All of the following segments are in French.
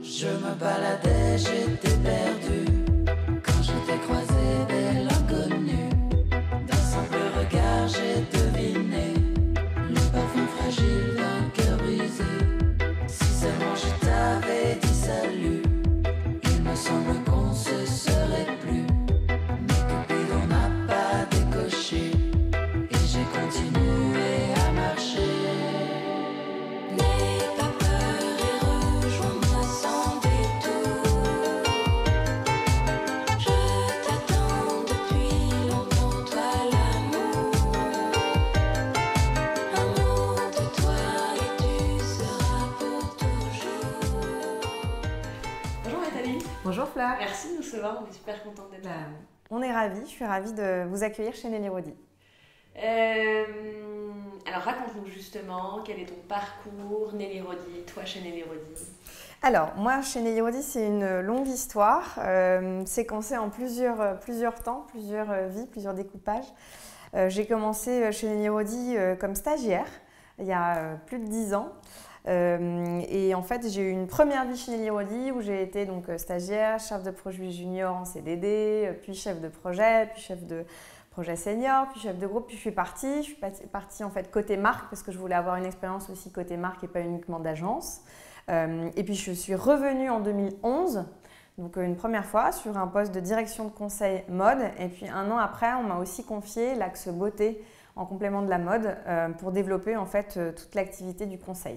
Je me baladais, j'étais perdu quand je t'ai croisé dès l'inconnu. D'un simple regard, j'ai deviné le parfum fragile d'un cœur brisé. Si seulement je t'avais dit salut, il me semble qu'on se serait plus. Mais Cupidon n'a pas décoché et j'ai continué à marcher. N'aie pas peur et rejoins-moi sans détour. Je t'attends depuis longtemps, toi l'amour. Un mot de toi et tu seras pour toujours. Bonjour Nathalie, Bonjour Fleur. merci de nous recevoir, on est super contente d'être là. On est ravis, je suis ravie de vous accueillir chez Nelly Rodi. Alors raconte-nous justement quel est ton parcours, Nelly Rodi, toi chez Nelly Rodi. Alors, moi chez Nelly Rodi, c'est une longue histoire, séquencée en plusieurs temps, plusieurs vies, plusieurs découpages. J'ai commencé chez Nelly Rodi comme stagiaire, il y a plus de 10 ans. Et en fait, j'ai eu une première vie chez Nelly Rodi où j'ai été donc stagiaire, chef de projet junior en CDD, puis chef de projet, puis chef de projet senior, puis chef de groupe, puis je suis partie en fait côté marque parce que je voulais avoir une expérience aussi côté marque et pas uniquement d'agence. Et puis je suis revenue en 2011, donc une première fois sur un poste de direction de conseil mode. Et puis un an après, on m'a aussi confié l'axe beauté en complément de la mode pour développer en fait toute l'activité du conseil.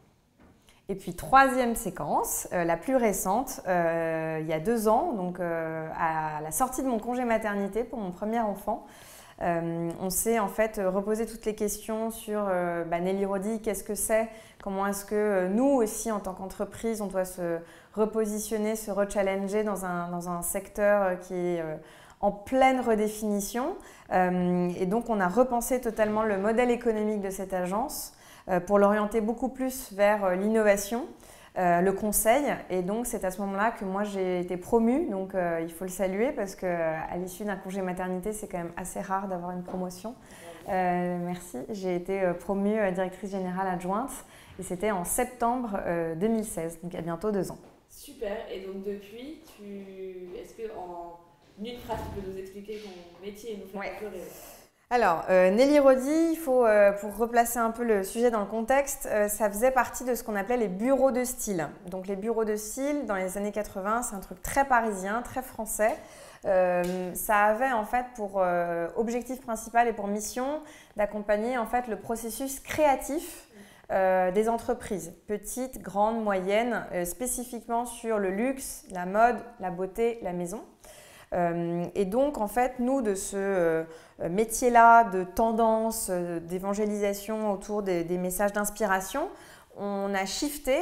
Et puis troisième séquence, la plus récente, il y a 2 ans, donc à la sortie de mon congé maternité pour mon premier enfant, on s'est en fait reposé toutes les questions sur Nelly Rodi, qu'est-ce que c'est, comment est-ce que nous aussi en tant qu'entreprise, on doit se repositionner, se rechallenger dans un secteur qui est en pleine redéfinition. Et donc on a repensé totalement le modèle économique de cette agence pour l'orienter beaucoup plus vers l'innovation, le conseil. Et donc, c'est à ce moment-là que moi, j'ai été promue. Donc, il faut le saluer parce qu'à l'issue d'un congé maternité, c'est quand même assez rare d'avoir une promotion. Merci. J'ai été promue directrice générale adjointe et c'était en septembre 2016, donc il y a bientôt 2 ans. Super, et donc depuis, est-ce qu'en une phrase, tu peux nous expliquer ton métier et nous faire un peu rêver? Alors, Nelly Rodi, il faut, pour replacer un peu le sujet dans le contexte, ça faisait partie de ce qu'on appelait les bureaux de style. Donc les bureaux de style, dans les années 80, c'est un truc très parisien, très français. Ça avait en fait pour objectif principal et pour mission d'accompagner en fait le processus créatif des entreprises, petites, grandes, moyennes, spécifiquement sur le luxe, la mode, la beauté, la maison. Et donc, en fait, nous, de ce métier-là de tendance, d'évangélisation autour des messages d'inspiration, on a shifté,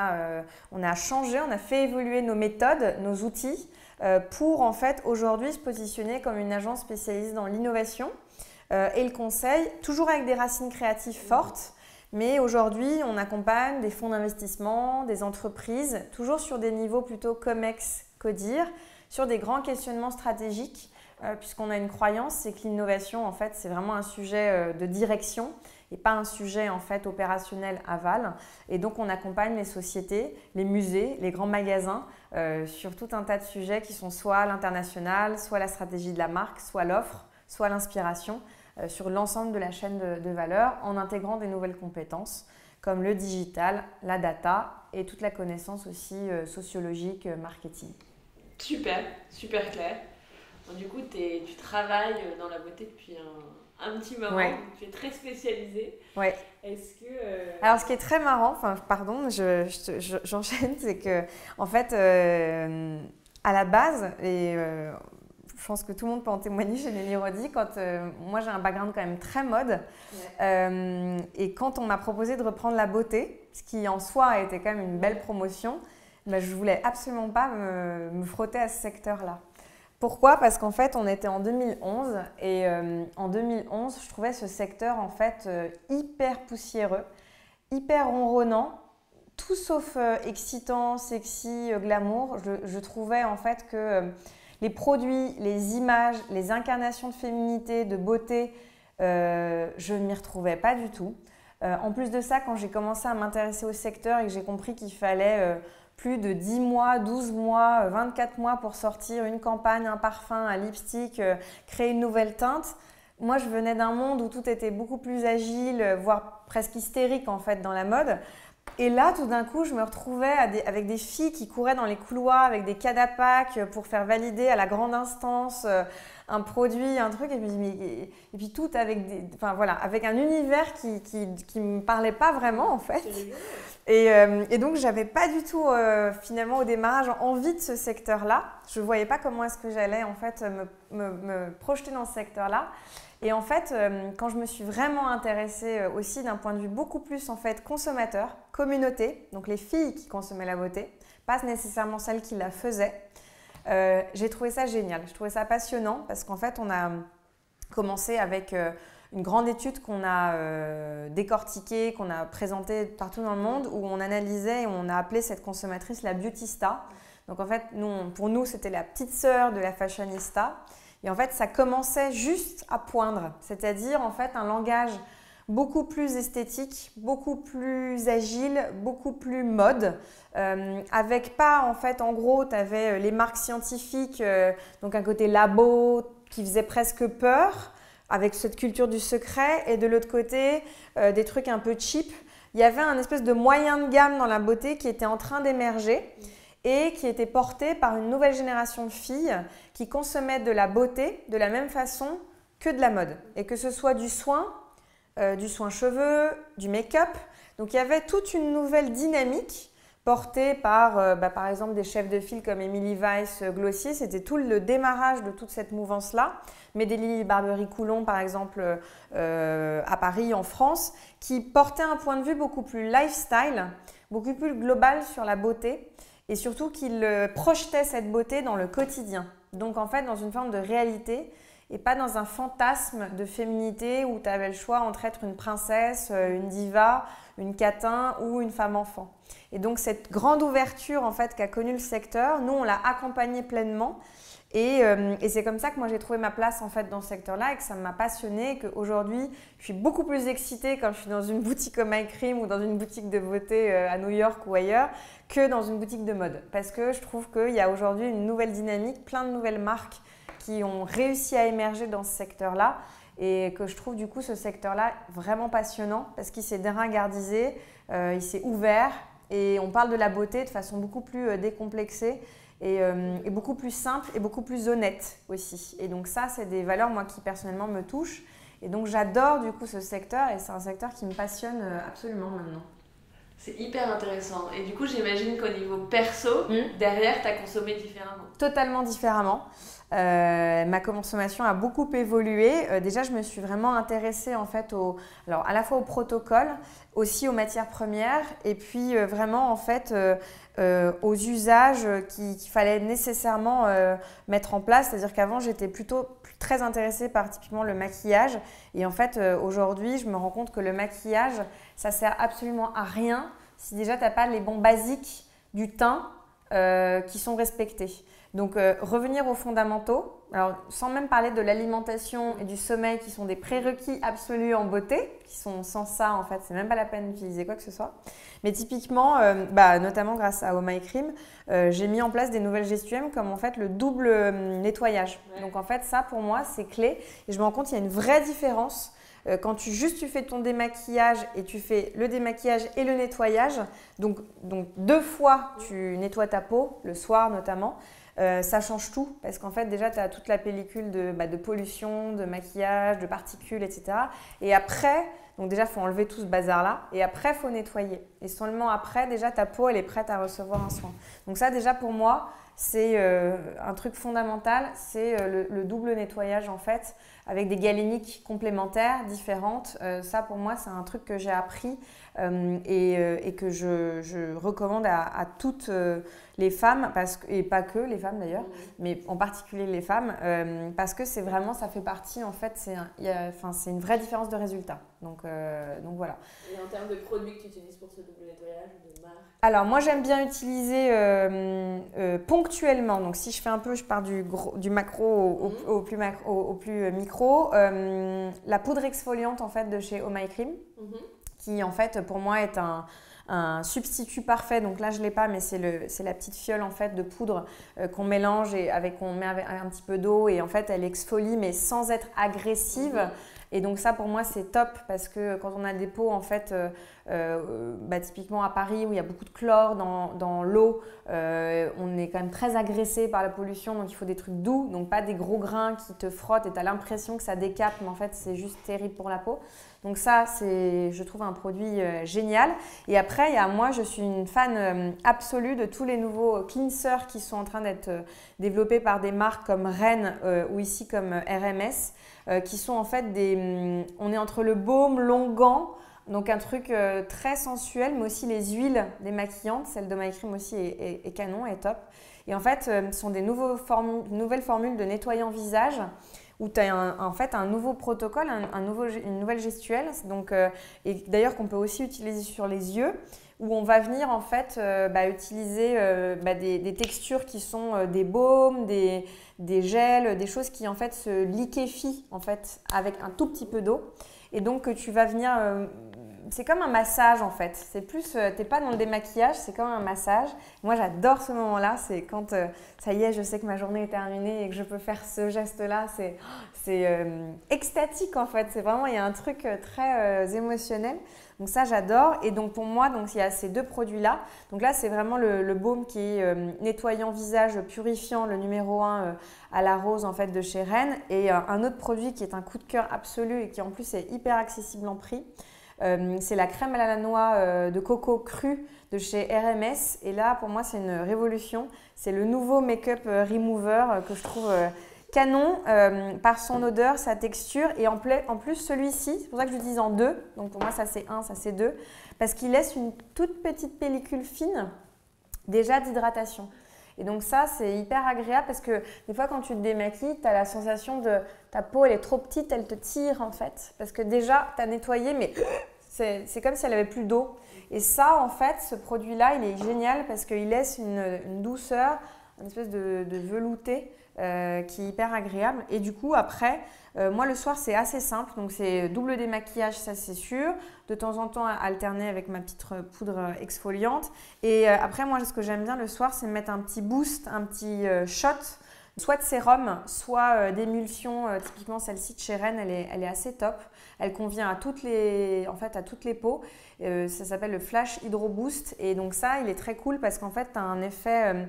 on a changé, on a fait évoluer nos méthodes, nos outils pour, en fait, aujourd'hui se positionner comme une agence spécialisée dans l'innovation et le conseil, toujours avec des racines créatives fortes. Mais aujourd'hui, on accompagne des fonds d'investissement, des entreprises, toujours sur des niveaux plutôt COMEX, CODIR, sur des grands questionnements stratégiques, puisqu'on a une croyance, c'est que l'innovation, en fait, c'est vraiment un sujet de direction et pas un sujet en fait opérationnel aval. Et donc, on accompagne les sociétés, les musées, les grands magasins sur tout un tas de sujets qui sont soit l'international, soit la stratégie de la marque, soit l'offre, soit l'inspiration, sur l'ensemble de la chaîne de valeur, en intégrant des nouvelles compétences comme le digital, la data et toute la connaissance aussi sociologique, marketing. Super, super clair. Donc, du coup, tu travailles dans la beauté depuis un petit moment, Ouais. donc tu es très spécialisée. Ouais. Est-ce que… Alors, ce qui est très marrant, pardon, j'enchaîne, c'est que, en fait, à la base, et je pense que tout le monde peut en témoigner chez Nelly Rodi, quand moi j'ai un background quand même très mode, et quand on m'a proposé de reprendre la beauté, ce qui en soi a été quand même une belle promotion, je voulais absolument pas me frotter à ce secteur-là. Pourquoi? Parce qu'en fait, on était en 2011 et en 2011, je trouvais ce secteur en fait hyper poussiéreux, hyper ronronnant, tout sauf excitant, sexy, glamour. Je trouvais en fait que les produits, les images, les incarnations de féminité, de beauté, je ne m'y retrouvais pas du tout. En plus de ça, quand j'ai commencé à m'intéresser au secteur et que j'ai compris qu'il fallait plus de 10 mois, 12 mois, 24 mois pour sortir une campagne, un parfum, un lipstick, créer une nouvelle teinte. Moi, je venais d'un monde où tout était beaucoup plus agile, voire presque hystérique en fait dans la mode. Et là, tout d'un coup, je me retrouvais avec des filles qui couraient dans les couloirs avec des cadapacs pour faire valider à la grande instance un produit, un truc. Et puis tout avec, avec un univers qui me parlait pas vraiment en fait. Et donc, j'avais pas du tout finalement au démarrage envie de ce secteur-là. Je voyais pas comment est-ce que j'allais en fait me projeter dans ce secteur-là. Et en fait, quand je me suis vraiment intéressée aussi d'un point de vue beaucoup plus en fait consommateur, communauté, donc les filles qui consommaient la beauté, pas nécessairement celles qui la faisaient, j'ai trouvé ça génial. Je trouvais ça passionnant parce qu'en fait, on a commencé avec une grande étude qu'on a décortiquée, qu'on a présentée partout dans le monde, où on analysait et on a appelé cette consommatrice la beautista. Donc en fait, pour nous, c'était la petite sœur de la fashionista. Et en fait, ça commençait juste à poindre, c'est-à-dire en fait un langage beaucoup plus esthétique, beaucoup plus agile, beaucoup plus mode, avec pas en fait, en gros, tu avais les marques scientifiques, donc un côté labo qui faisait presque peur, avec cette culture du secret, et de l'autre côté, des trucs un peu cheap. Il y avait un espèce de moyen de gamme dans la beauté qui était en train d'émerger et qui était porté par une nouvelle génération de filles qui consommaient de la beauté de la même façon que de la mode. Et que ce soit du soin cheveux, du make-up. Donc il y avait toute une nouvelle dynamique portée par exemple des chefs de file comme Emily Weiss, Glossier. C'était tout le démarrage de toute cette mouvance-là. Mais des Lily Barbery Coulon par exemple à Paris, en France, qui portaient un point de vue beaucoup plus lifestyle, beaucoup plus global sur la beauté. Et surtout qu'il projetait cette beauté dans le quotidien. Donc en fait, dans une forme de réalité et pas dans un fantasme de féminité où tu avais le choix entre être une princesse, une diva, une catin ou une femme enfant. Et donc cette grande ouverture en fait qu'a connue le secteur, nous on l'a accompagnée pleinement. Et c'est comme ça que moi j'ai trouvé ma place en fait dans ce secteur-là et que ça m'a passionnée, qu'aujourd'hui je suis beaucoup plus excitée quand je suis dans une boutique comme My Cream ou dans une boutique de beauté à New York ou ailleurs que dans une boutique de mode. Parce que je trouve qu'il y a aujourd'hui une nouvelle dynamique, plein de nouvelles marques qui ont réussi à émerger dans ce secteur-là et que je trouve du coup ce secteur-là vraiment passionnant parce qu'il s'est déringardisé, il s'est ouvert et on parle de la beauté de façon beaucoup plus décomplexée. Et beaucoup plus simple et beaucoup plus honnête aussi. Et donc ça, c'est des valeurs moi qui personnellement me touchent. Et donc j'adore du coup ce secteur et c'est un secteur qui me passionne absolument maintenant. C'est hyper intéressant. Et du coup, j'imagine qu'au niveau perso, derrière, tu as consommé différemment. Totalement différemment. Ma consommation a beaucoup évolué. Déjà, je me suis vraiment intéressée en fait alors à la fois au protocole, aussi aux matières premières, et puis vraiment en fait aux usages qu'il fallait nécessairement mettre en place. C'est-à-dire qu'avant, j'étais plutôt très intéressée par typiquement le maquillage, et en fait aujourd'hui, je me rends compte que le maquillage, ça sert absolument à rien si déjà tu n'as pas les bons basiques du teint qui sont respectés. Donc revenir aux fondamentaux, alors sans même parler de l'alimentation et du sommeil qui sont des prérequis absolus en beauté, qui sont sans ça en fait, c'est même pas la peine d'utiliser quoi que ce soit. Mais typiquement, notamment grâce à Oh My Cream, j'ai mis en place des nouvelles gestuelles comme en fait le double nettoyage. Ouais. Donc en fait ça pour moi c'est clé et je me rends compte qu'il y a une vraie différence. Quand tu fais ton démaquillage et tu fais le démaquillage et le nettoyage, donc 2 fois tu nettoies ta peau, le soir notamment, ça change tout parce qu'en fait déjà tu as toute la pellicule de pollution, de maquillage, de particules, etc. Et après, donc déjà il faut enlever tout ce bazar là et après il faut nettoyer. Et seulement après déjà ta peau elle est prête à recevoir un soin. Donc ça déjà pour moi c'est un truc fondamental, c'est le double nettoyage en fait avec des galéniques complémentaires différentes. Ça pour moi c'est un truc que j'ai appris et que je recommande à toutes les femmes, et pas que les femmes d'ailleurs, mais en particulier les femmes, parce que c'est vraiment, ça fait partie en fait, c'est une vraie différence de résultat. Donc voilà. Et en termes de produits que tu utilises pour ce double nettoyage, de marque? Alors moi j'aime bien utiliser ponctuellement, donc si je fais un peu, je pars du macro au plus micro, la poudre exfoliante en fait de chez Oh My Cream, qui en fait pour moi est un un substitut parfait. Donc là, je ne l'ai pas, mais c'est la petite fiole en fait de poudre qu'on mélange et on met avec un petit peu d'eau et en fait, elle exfolie mais sans être agressive. Et donc ça, pour moi, c'est top parce que quand on a des peaux, en fait, typiquement à Paris où il y a beaucoup de chlore dans l'eau, on est quand même très agressé par la pollution, donc il faut des trucs doux, donc pas des gros grains qui te frottent et tu as l'impression que ça décape, mais en fait, c'est juste terrible pour la peau. Donc ça, c'est, je trouve, un produit génial. Et après, moi, je suis une fan absolue de tous les nouveaux cleansers qui sont en train d'être développés par des marques comme Ren ou ici comme RMS. Qui sont en fait on est entre le baume, l'onguent, donc un truc très sensuel, mais aussi les huiles démaquillantes. Celle de My Cream aussi est canon, est top. Et en fait, ce sont des nouvelles formules de nettoyant visage où tu as en fait un nouveau protocole, une nouvelle gestuelle, donc, et d'ailleurs qu'on peut aussi utiliser sur les yeux, où on va venir en fait utiliser des textures qui sont des baumes, des gels, des choses qui en fait se liquéfient en fait avec un tout petit peu d'eau. Et donc tu vas venir, c'est comme un massage en fait. C'est plus, t'es pas dans le démaquillage, c'est comme un massage. Moi j'adore ce moment-là, c'est quand ça y est, je sais que ma journée est terminée et que je peux faire ce geste-là. C'est extatique en fait. C'est vraiment, il y a un truc très émotionnel. Donc ça, j'adore. Et donc pour moi, donc, il y a ces deux produits-là. Donc là, c'est vraiment le baume qui est nettoyant visage, purifiant, le numéro 1 à la rose en fait de chez Ren. Et un autre produit qui est un coup de cœur absolu et qui en plus est hyper accessible en prix. C'est la crème à la noix de coco crue de chez RMS. Et là, pour moi, c'est une révolution. C'est le nouveau make-up remover que je trouve canon par son odeur, sa texture et en plus celui-ci, c'est pour ça que je l'utilise en deux, donc pour moi ça c'est un, ça c'est deux, parce qu'il laisse une toute petite pellicule fine déjà d'hydratation. Et donc ça c'est hyper agréable parce que des fois quand tu te démaquilles, tu as la sensation de ta peau elle est trop petite, elle te tire en fait, parce que déjà tu as nettoyé mais c'est comme si elle avait plus d'eau. Et ça en fait, ce produit-là il est génial parce qu'il laisse une douceur, une espèce de velouté qui est hyper agréable. Et du coup, après, moi le soir, c'est assez simple. Donc, c'est double démaquillage, ça c'est sûr. De temps en temps, alterner avec ma petite poudre exfoliante. Et après, moi, ce que j'aime bien le soir, c'est mettre un petit boost, un petit shot, soit de sérum, soit d'émulsion. Typiquement, celle-ci de chez Ren, elle est assez top. Elle convient à toutes les peaux. Ça s'appelle le Flash Hydro Boost. Et donc ça, il est très cool parce qu'en fait, tu as un effet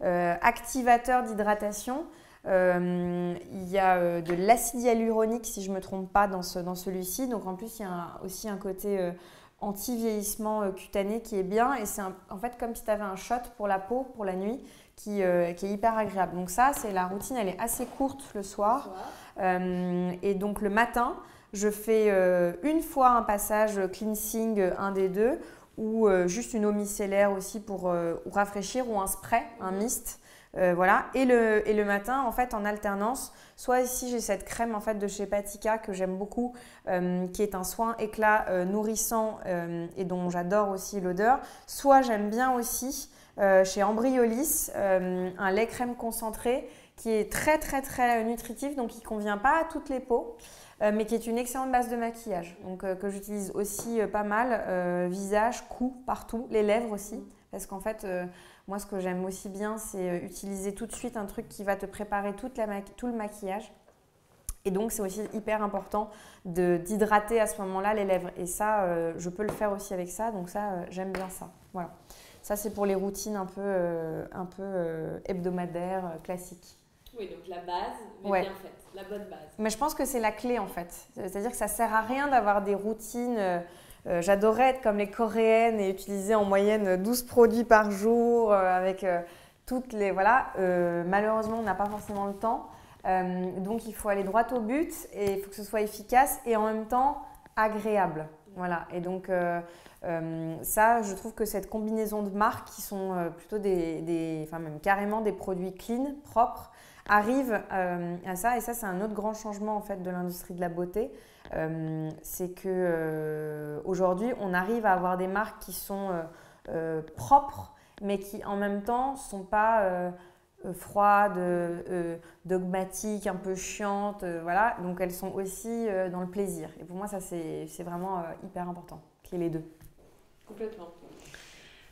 activateur d'hydratation. Il y a de l'acide hyaluronique, si je ne me trompe pas, dans celui-ci. Donc en plus, il y a aussi un côté anti-vieillissement cutané qui est bien. Et c'est en fait comme si tu avais un shot pour la peau, pour la nuit, qui est hyper agréable. Donc ça, c'est la routine, elle est assez courte le soir. Et donc le matin, je fais une fois un passage cleansing, un des deux, ou juste une eau micellaire aussi pour rafraîchir, ou un spray, un mist. Voilà. Et le matin, en fait, en alternance, soit ici j'ai cette crème en fait de chez Patika que j'aime beaucoup, qui est un soin éclat nourrissant et dont j'adore aussi l'odeur. Soit j'aime bien aussi chez Ambryolis un lait crème concentré qui est très très très nutritif, donc qui ne convient pas à toutes les peaux. Mais qui est une excellente base de maquillage, donc que j'utilise aussi pas mal, visage, cou, partout, les lèvres aussi, parce qu'en fait, moi ce que j'aime aussi bien, c'est utiliser tout de suite un truc qui va te préparer tout le maquillage. Et donc c'est aussi hyper important d'hydrater à ce moment-là les lèvres. Et ça, je peux le faire aussi avec ça, donc ça, j'aime bien ça. Voilà. Ça c'est pour les routines un peu hebdomadaires, classiques. Oui, donc la base, mais ouais. bien faite, la bonne base. Mais je pense que c'est la clé en fait. C'est-à-dire que ça ne sert à rien d'avoir des routines. J'adorais être comme les Coréennes et utiliser en moyenne 12 produits par jour avec toutes les… Voilà. Malheureusement, on n'a pas forcément le temps. Donc, il faut aller droit au but et il faut que ce soit efficace et en même temps agréable. Voilà. Et donc, ça, je trouve que cette combinaison de marques qui sont plutôt enfin même carrément des produits clean, propres, arrive à ça. Et ça, c'est un autre grand changement en fait de l'industrie de la beauté. C'est que aujourd'hui, on arrive à avoir des marques qui sont propres, mais qui en même temps ne sont pas froides, dogmatiques, un peu chiantes. Voilà. Donc, elles sont aussi dans le plaisir. Et pour moi, ça, c'est vraiment hyper important qu'il y ait les deux. Complètement.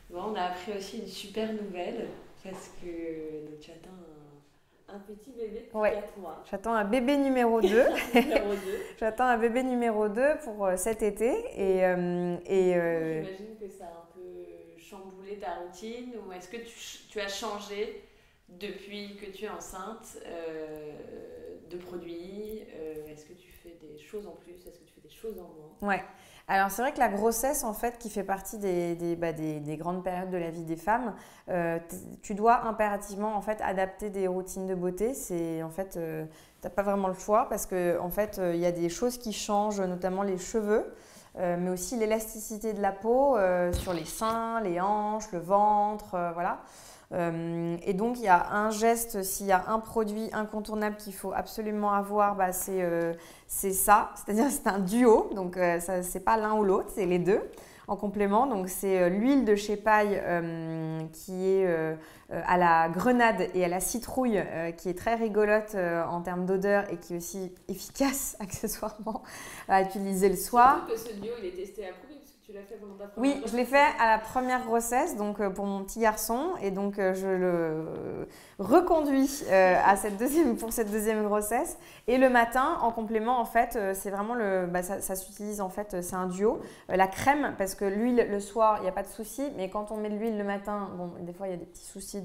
Bon, on a appris aussi une super nouvelle parce que donc, tu attends un petit bébé de 4 mois. J'attends un bébé numéro 2. Numéro 2. J'attends un bébé numéro 2 pour cet été. J'imagine que ça a un peu chamboulé ta routine ou est-ce que tu as changé depuis que tu es enceinte de produits est-ce que tu fais des choses en plus? Est-ce que tu fais des choses en moins? Ouais. Alors c'est vrai que la grossesse en fait qui fait partie des grandes périodes de la vie des femmes, tu dois impérativement en fait adapter des routines de beauté. C'est en fait t'as pas vraiment le choix parce que en fait il y a des choses qui changent, notamment les cheveux, mais aussi l'élasticité de la peau sur les seins, les hanches, le ventre, voilà. Et donc il y a un geste, s'il y a un produit incontournable qu'il faut absolument avoir, c'est ça, c'est-à-dire c'est un duo, donc ça, c'est pas l'un ou l'autre, c'est les deux en complément. Donc c'est l'huile de chez Paille qui est à la grenade et à la citrouille, qui est très rigolote en termes d'odeur et qui est aussi efficace accessoirement à utiliser le soir. Surtout que ce duo il est testé et approuvé. Tu l'as fait pendant ta première grossesse? Oui, je l'ai fait à la première grossesse, donc pour mon petit garçon, et donc je le reconduis pour cette deuxième grossesse. Et le matin, en complément, en fait, c'est vraiment ça s'utilise en fait, c'est un duo. La crème, parce que l'huile le soir, il n'y a pas de souci, mais quand on met de l'huile le matin, bon, des fois il y a des petits soucis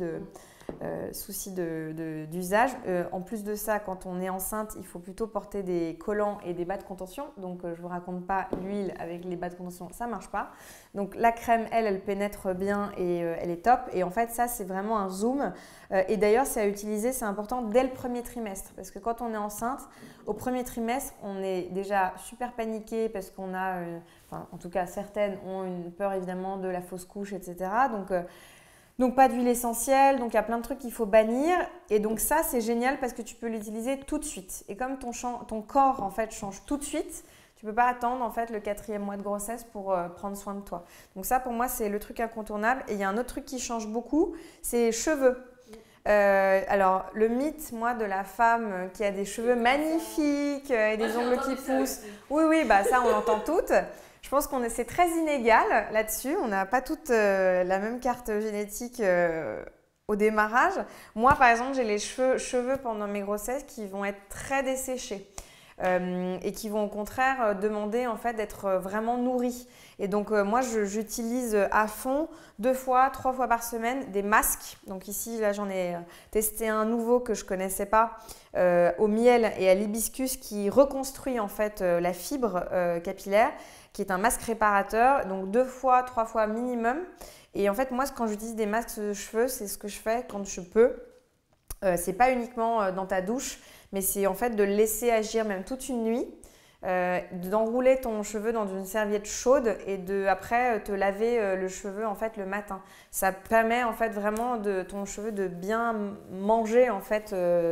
d'usage. En plus de ça, quand on est enceinte, il faut plutôt porter des collants et des bas de contention. Donc, je ne vous raconte pas l'huile avec les bas de contention, ça ne marche pas. Donc, la crème, elle pénètre bien et elle est top. Et en fait, ça, c'est vraiment un zoom. Et d'ailleurs, c'est à utiliser, c'est important dès le premier trimestre. Parce que quand on est enceinte, au premier trimestre, on est déjà super paniqué parce qu'on a, en tout cas, certaines ont une peur évidemment de la fausse couche, etc. Donc pas d'huile essentielle, donc il y a plein de trucs qu'il faut bannir. Et donc ça, c'est génial parce que tu peux l'utiliser tout de suite. Et comme ton corps en fait change tout de suite, tu ne peux pas attendre en fait le 4e mois de grossesse pour prendre soin de toi. Donc ça, pour moi, c'est le truc incontournable. Et il y a un autre truc qui change beaucoup, c'est les cheveux. Alors, le mythe, moi, de la femme qui a des cheveux magnifiques et des ongles qui poussent. Oui, ça, on l'entend toutes. Je pense c'est très inégal là-dessus. On n'a pas toutes la même carte génétique au démarrage. Moi, par exemple, j'ai les cheveux pendant mes grossesses qui vont être très desséchés et qui vont au contraire demander en fait d'être vraiment nourris. Et donc, moi, j'utilise à fond 2 fois, 3 fois par semaine des masques. Donc ici, là, j'en ai testé un nouveau que je ne connaissais pas au miel et à l'hibiscus qui reconstruit en fait la fibre capillaire, qui est un masque réparateur, donc 2 fois, 3 fois minimum. Et en fait, moi, quand j'utilise des masques de cheveux, c'est ce que je fais quand je peux. C'est pas uniquement dans ta douche, mais c'est en fait de le laisser agir même toute une nuit, d'enrouler ton cheveu dans une serviette chaude et après te laver le cheveu en fait le matin. Ça permet en fait vraiment ton cheveu de bien manger en fait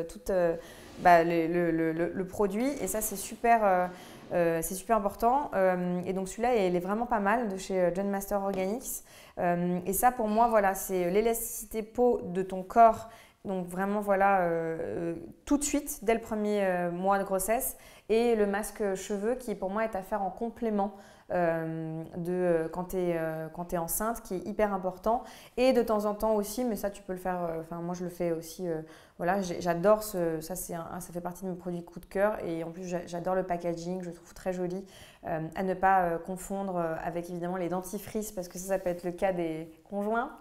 le produit, et ça c'est super important. Et donc celui-là, il est vraiment pas mal de chez John Master Organics. Et ça, pour moi, voilà, c'est l'élasticité peau de ton corps. Donc vraiment, voilà, tout de suite, dès le premier mois de grossesse. Et le masque cheveux qui, pour moi, est à faire en complément quand tu es enceinte, qui est hyper important. Et de temps en temps aussi, mais ça, tu peux le faire, moi, je le fais aussi. Voilà, j'adore ça fait partie de mes produits coup de cœur. Et en plus, j'adore le packaging, je le trouve très joli. À ne pas confondre avec évidemment les dentifrices, parce que ça peut être le cas des conjoints,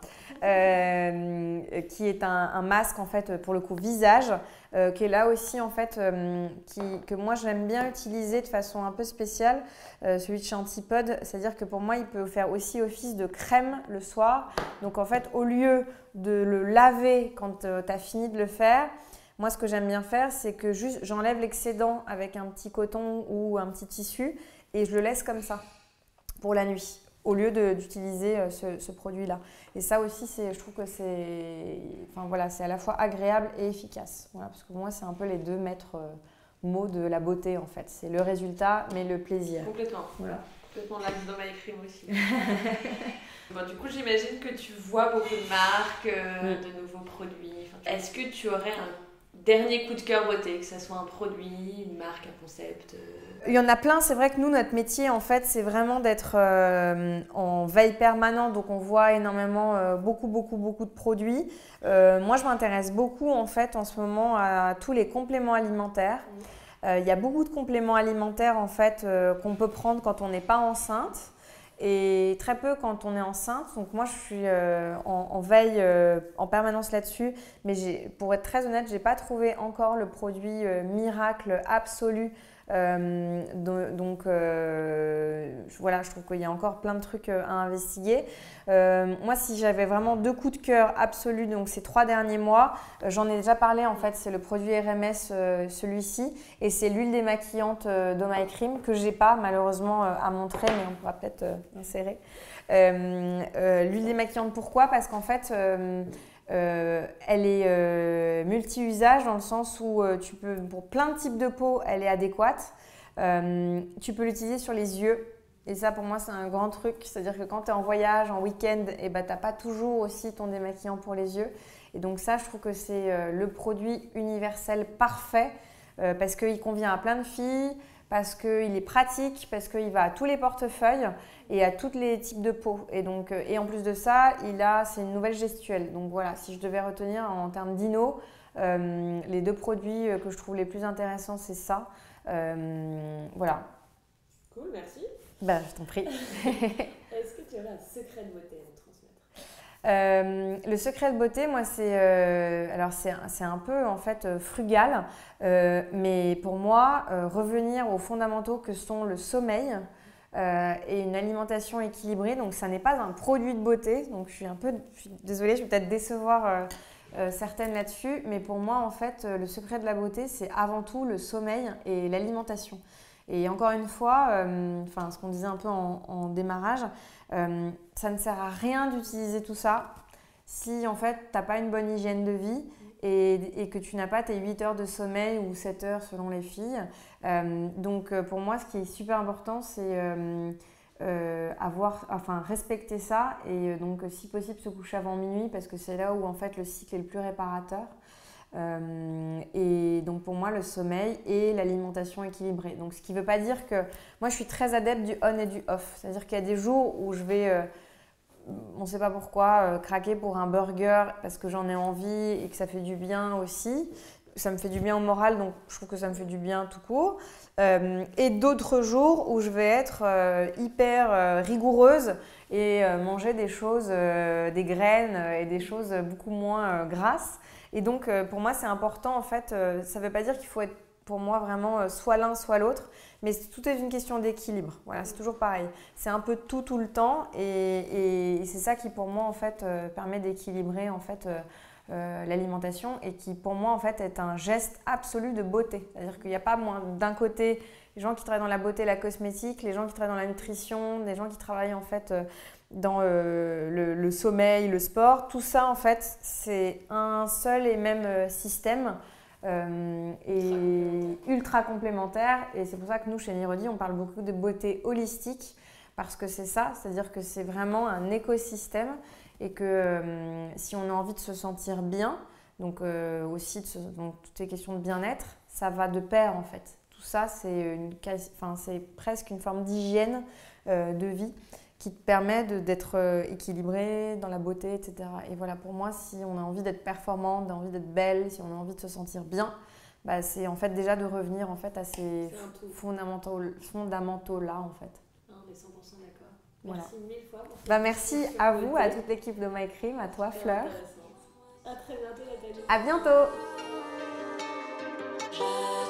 qui est un masque en fait pour le coup visage, qui est là aussi en fait, que moi j'aime bien utiliser de façon un peu spéciale, celui de chez Antipode, c'est-à-dire que pour moi il peut faire aussi office de crème le soir. Donc en fait, au lieu de le laver quand tu as fini de le faire, moi ce que j'aime bien faire, c'est que juste j'enlève l'excédent avec un petit coton ou un petit tissu et je le laisse comme ça pour la nuit, au lieu d'utiliser ce produit-là. Et ça aussi, je trouve que c'est à la fois agréable et efficace. Voilà, parce que pour moi, c'est un peu les 2 maîtres mots de la beauté, en fait. C'est le résultat, mais le plaisir. Complètement. Voilà. Complètement là dans ma écrime aussi. Bon, du coup, j'imagine que tu vois beaucoup de marques, de nouveaux produits. Est-ce que tu aurais un dernier coup de cœur beauté, que ce soit un produit, une marque, un concept Il y en a plein. C'est vrai que nous, notre métier, en fait, c'est vraiment d'être en veille permanente. Donc, on voit énormément, beaucoup de produits. Moi, je m'intéresse beaucoup, en fait, en ce moment, à tous les compléments alimentaires. Il y a beaucoup de compléments alimentaires, en fait, qu'on peut prendre quand on n'est pas enceinte. Et très peu quand on est enceinte. Donc moi, je suis en veille en permanence là-dessus. Mais pour être très honnête, je n'ai pas trouvé encore le produit miracle absolu. Donc voilà, je trouve qu'il y a encore plein de trucs à investiguer. Moi, si j'avais vraiment 2 coups de cœur absolus, donc ces 3 derniers mois, j'en ai déjà parlé en fait, c'est le produit RMS, celui-ci, et c'est l'huile démaquillante d'Eau My Cream que j'ai pas malheureusement à montrer, mais on pourra peut-être insérer. L'huile démaquillante, pourquoi? Parce qu'en fait, elle est multi-usage dans le sens où tu peux, pour plein de types de peau, elle est adéquate. Tu peux l'utiliser sur les yeux. Et ça, pour moi, c'est un grand truc. C'est-à-dire que quand tu es en voyage, en week-end, tu n'as pas toujours aussi ton démaquillant pour les yeux. Et donc ça, je trouve que c'est le produit universel parfait parce qu'il convient à plein de filles, parce qu'il est pratique, parce qu'il va à tous les portefeuilles et à tous les types de peau. Et en plus de ça, c'est une nouvelle gestuelle. Donc voilà, si je devais retenir en termes d'inno, les 2 produits que je trouve les plus intéressants, c'est ça. Voilà. Cool, merci. Je t'en prie. Est-ce que tu aurais un secret de beauté à nous transmettre? Le secret de beauté, moi, c'est un peu en fait frugal, mais pour moi, revenir aux fondamentaux que sont le sommeil et une alimentation équilibrée. Donc, ça n'est pas un produit de beauté. Donc, je suis désolée, je vais peut-être décevoir certaines là-dessus, mais pour moi, en fait, le secret de la beauté, c'est avant tout le sommeil et l'alimentation. Et encore une fois, ce qu'on disait un peu en démarrage, ça ne sert à rien d'utiliser tout ça si en fait tu n'as pas une bonne hygiène de vie et que tu n'as pas tes 8 heures de sommeil ou 7 heures selon les filles. Donc pour moi, ce qui est super important, c'est respecter ça et donc si possible se coucher avant minuit parce que c'est là où en fait le cycle est le plus réparateur. Et donc pour moi le sommeil et l'alimentation équilibrée. Donc ce qui ne veut pas dire que moi je suis très adepte du on et du off. C'est-à-dire qu'il y a des jours où je vais, on ne sait pas pourquoi, craquer pour un burger parce que j'en ai envie et que ça fait du bien aussi. Ça me fait du bien au moral, donc je trouve que ça me fait du bien tout court. Et d'autres jours où je vais être hyper rigoureuse et manger des choses, des graines et des choses beaucoup moins grasses. Et donc, pour moi, c'est important, en fait, ça ne veut pas dire qu'il faut être, pour moi, vraiment soit l'un, soit l'autre, mais tout est une question d'équilibre. Voilà, c'est toujours pareil. C'est un peu tout le temps et c'est ça qui, pour moi, en fait, permet d'équilibrer, en fait, l'alimentation et qui, pour moi, en fait, est un geste absolu de beauté. C'est-à-dire qu'il n'y a pas, d'un côté, les gens qui travaillent dans la beauté, la cosmétique, les gens qui travaillent dans la nutrition, des gens qui travaillent, en fait, dans le sommeil, le sport, tout ça en fait c'est un seul et même système et ultra complémentaire et c'est pour ça que nous chez Nirodi on parle beaucoup de beauté holistique parce que c'est ça, c'est-à-dire que c'est vraiment un écosystème et que si on a envie de se sentir bien, donc aussi donc, toutes les questions de bien-être, ça va de pair en fait. Tout ça c'est presque une forme d'hygiène de vie qui te permet d'être équilibré dans la beauté, etc. Et voilà, pour moi, si on a envie d'être performante, envie d'être belle, si on a envie de se sentir bien, c'est en fait déjà de revenir en fait à ces fondamentaux-là en fait. On est 100% d'accord. Voilà. Merci mille fois. Merci à vous, à toute l'équipe de My Cream, à toi Fleur. À très bientôt Nathalie. À bientôt.